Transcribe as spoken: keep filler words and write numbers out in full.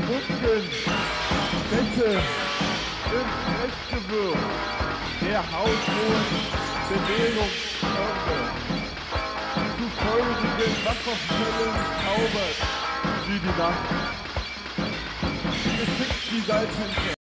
Funken, Bette im Restgewirr der haushohen Bewegungsförde. Zu feurigen Wasserfällen zaubert sie die Nacht. Geschickt die Salzhände.